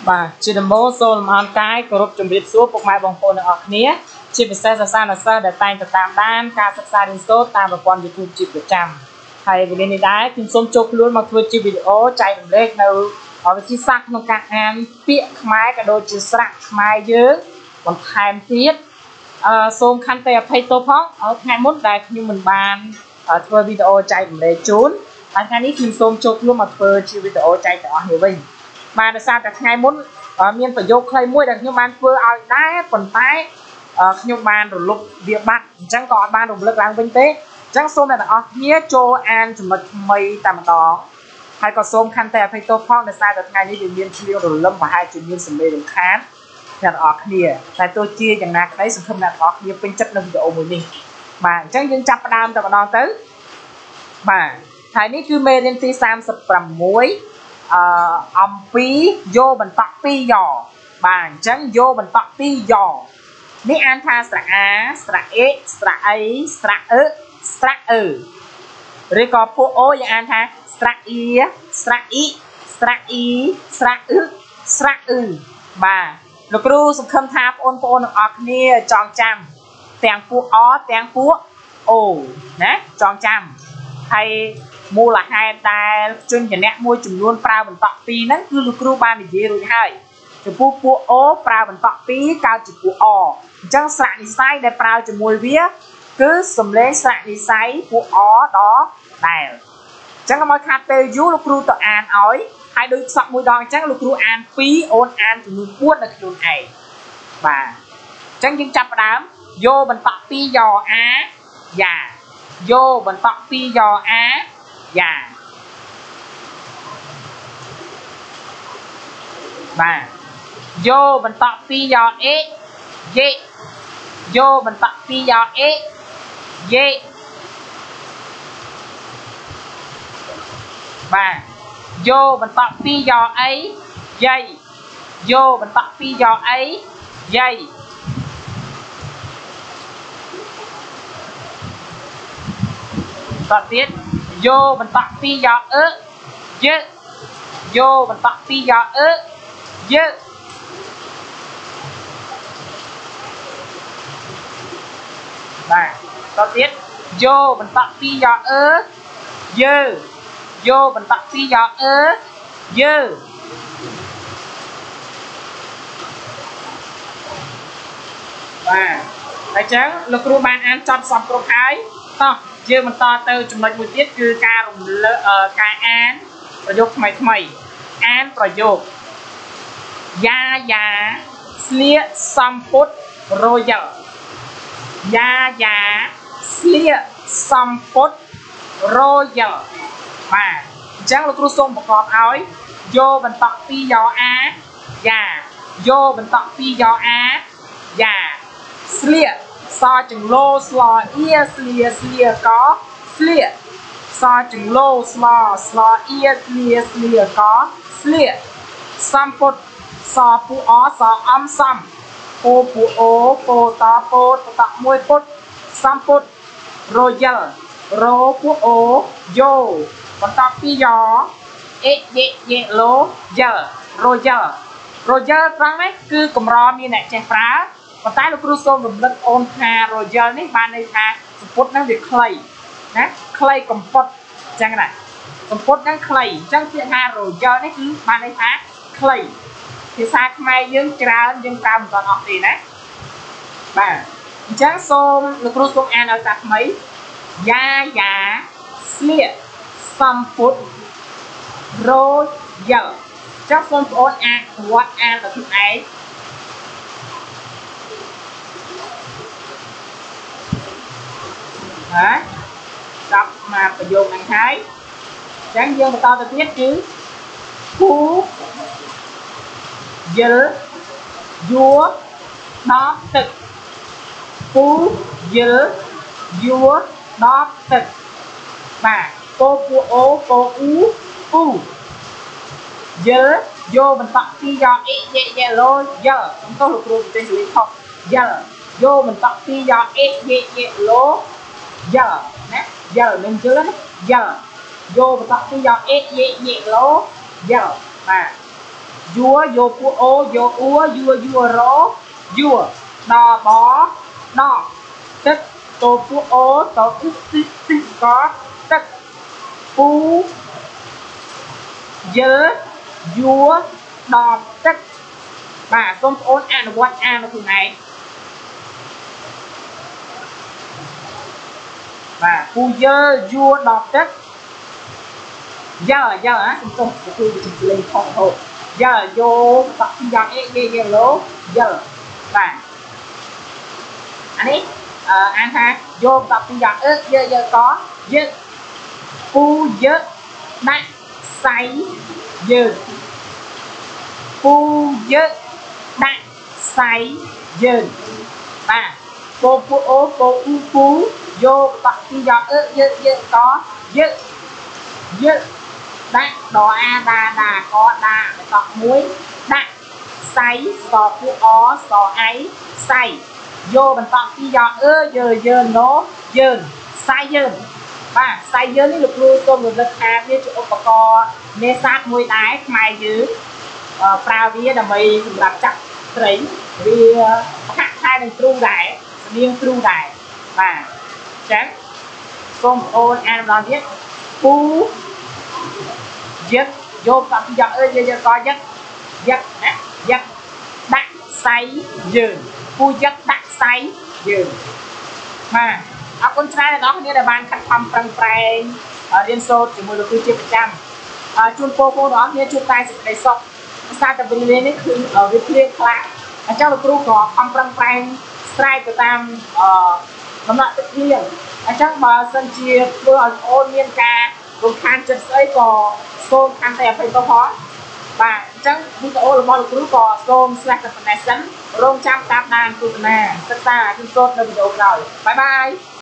បាទជាដំបូងសូមលំអរកាយគោរពជំរាបសួរពុកម៉ែបងប្អូនទាំងអស់គ្នាជាពិសេសសិស្សានុសិស្សដែលតែងតែតាមដានការសិក្សារៀនសូត្រតាមប្រព័ន្ធ YouTube ជាប្រចាំហើយវេលានេះដែរខ្ញុំសូមចូលខ្លួនមកធ្វើជាវីដេអូចែករំលែកនៅវិធីសាស្ត្រក្នុងការអានពាក្យខ្មែរក៏ដូចជាស្រៈខ្មែរយើងបន្ថែមទៀតសូមខន្តីអភ័យទោសផងថ្ងៃមុនដែលខ្ញុំមិនបានធ្វើវីដេអូចែករំលែកជូនហើយថ្ងៃនេះខ្ញុំសូមចូលខ្លួនមកធ្វើជាវីដេអូចែកទាំងអស់នេះវិញបាទដោយសារតែថ្ងៃមុនមានប្រយោគខ្លីមួយដែលខ្ញុំបានធ្វើឲ្យដែរប៉ុន្តែខ្ញុំបានរលុបវាបាត់អញ្ចឹងក៏អត់បានរំលឹកឡើងវិញទេអញ្ចឹងសូមអ្នកទាំងអស់គ្នាចូលអានចំណុចថ្មីតែម្ដងហើយក៏សូមខន្តីអភ័យទោសផងដោយសារតែថ្ងៃនេះវាមានជ្រាវរលឹមប្រហែលជាមានសម្លេងរំខានអ្នកទាំងអស់គ្នាតែទោះជាយ៉ាងណាក្តីសង្ឃឹមអ្នកទាំងអស់គ្នាពេញចិត្តនៅវីដេអូមួយនេះបាទអញ្ចឹងយើងចាប់ផ្ដើមតែម្ដងទៅបាទហើយនេះគឺមេរៀនទី36អំពីយកបន្តក់ពីរយ៉បាទអញ្ចឹងយកបន្តក់ពីរយ៉នេះអានថាស្រៈអាស្រៈអេស្រៈអីស្រៈអឺស្រៈអឺឬក៏ពួកអូយើងអានថាស្រៈអ៊ីស្រៈអ៊ីស្រៈអ៊ីស្រៈអឺស្រៈអឺបាទលោកគ្រូសង្ឃឹមថាបងប្អូនទាំងអស់គ្នាចងចាំទាំងពួកអទាំងពួកអូណាចងចាំហើយមូលហេតុដែលជនជាអ្នកមួយចំនួនប្រើបន្តក់ពីរហ្នឹងគឺលោកគ្រូបាននិយាយរួចហើយចំពោះពួកអូប្រើបន្តក់ពីរកើតជាពួកអអញ្ចឹងស្រៈនិស្ស័យដែលប្រើជាមួយវាគឺសំឡេងស្រៈនិស្ស័យពួកអដល់ដែលអញ្ចឹងមកខាត់ពេលយូរលោកគ្រូទៅអានឲ្យហើយដូចសក់មួយដងអញ្ចឹងលោកគ្រូអាន2អូនអានចំនួន4នៅខ្លួនឯងបាទអញ្ចឹងយើងចាប់ផ្ដើមយកបន្តក់ពីរយ៉អាយ៉ាយកបន្តក់ពីរយ៉អាយ៉ាបាទយកបន្តក់ពីរយ៉អេយេយកបន្តក់ពីរយ៉អេយេបាទយកបន្តក់ពីរយ៉អីយាយយកបន្តក់ពីរយ៉អីយាយតទៀតយកបន្តក់ពីរយ៉អឺយឺយកបន្តក់ពីរយ៉អឺយឺបាទតទៀតយកបន្តក់ពីរយ៉អឺយឺយកបន្តក់ពីរយ៉អឺយឺបាទអញ្ចឹងលោកគ្រូបានអានចប់សពគ្រប់ហើយតោះយើងបន្តទៅចំណុចមួយទៀតគឺការរំលើកការអានប្រយោគថ្មីអានប្រយោគយ៉ាយ៉ាស្លៀកសំពត់រយលយ៉ាយ៉ាស្លៀកសំពត់រយលបាទអញ្ចឹងលោកគ្រូសូមប្រកបឲ្យយកបន្តក់ពីរយ៉អាយ៉ាយកបន្តក់ពីរយ៉អាយ៉ាស្លៀកសចង្លោស្លអៀស្លៀស្លៀកស្លៀកសចង្លោស្លស្លអៀស្លៀស្លៀកស្លៀកសំពត់សពួកអសអំសំពោពួកអូពោតពោតតមួយពុតសំពត់រយលរោពួកអូយោបន្តពីយ៉អេយេយេឡូយលរយលរយលត្រង់នេះគឺកម្រមានអ្នកចេះប្រើប៉ុន្តែលោកគ្រូសូមរំលឹកអូនថារយលនេះបានន័យថាសម្ពុតហ្នឹងវាខ្លីណាខ្លីកំពត់អញ្ចឹងណាសម្ពុតហ្នឹងខ្លីអញ្ចឹងពាក្យថារយលនេះគឺបានន័យថាខ្លីភាសាខ្មែរយើងច្រើនយើងប្រើមិនទាន់អស់ទេណាបាទអញ្ចឹងសូមលោកគ្រូសូមអានឲ្យតាថ្មីយ៉ាយ៉ាស្លៀកសំពត់រយលចុះបងប្អូនអាចវត្តអានដល់ខ្លួនឯងហើយដល់មកប្រយោគហ្នឹងហើយអញ្ចឹងយើងបន្តទៅទៀតគឺគូយលយួរដល់ទឹកគូយលយួរដល់ទឹកបាទពោពួកអូពោអ៊ូអ៊ូយលយកបន្តក់ពីរយ៉អេយេយេឡូយលខ្ញុំទៅលោកគ្រូប្រទេសលីខុសយលយកបន្តក់ពីរយ៉អេយេយេឡូយលណាយលមិនយល់ណាយលយកបន្តក់ពីរយ៉អេយេយេឡូយលបាទ vua vô pu ô vô ua vua vua rô vua đò bó đò tức tô pu ô tô tức có tức pu dơ vua đò tức bà con ôn ăn quan ăn từ này và pu dơ vua đò tức giờ á không tôi lên phòng hộ giờ vô tập giờ e lố giờ và anh ấy anh ha vô tập giờ giờ có giờ pu giờ đặt say giờ pu giờ đặt say giờ và cô pu ô cô u pu vô tập giờ giờ có giờ giờ đặt đò a đà có đà đọc muối đặt say sò pu ó sò ấy say vô mình tập giờ nó giờ say giờ và say giờนี่ลูกรู้ตัวเหมือนราคาที่จะอุปกรณ์เนซักมวยได้ไม่ยื้อปลาเวียดำไปสำหรับจับเต๋เวียหักท้ายหนึ่งครูได้เลี้ยงครูได้và trắng con ôn ăn đòn viết pu giật vô tập giật giờ có giật đặt say dừng pu giật đặt say dừng mà con trai đó như là ban khăn thăm prang prang liên xô chỉ một mươi triệu trăm chun po đó như chun tay sẽ đầy sọc sao tập bên lênคือở bên kia khác cho là kêu có thăm prang prang trai của tam làm lại tự nhiên chắc mà sân chia vừa ôn miên ca rồi khăn chân sấy có xôn khăn tè phải có khó và chắc video là một lúc có xôn slash phần này sẵn rong trăm tam đàn của nè tất cả chúng tôi video rồi bye bye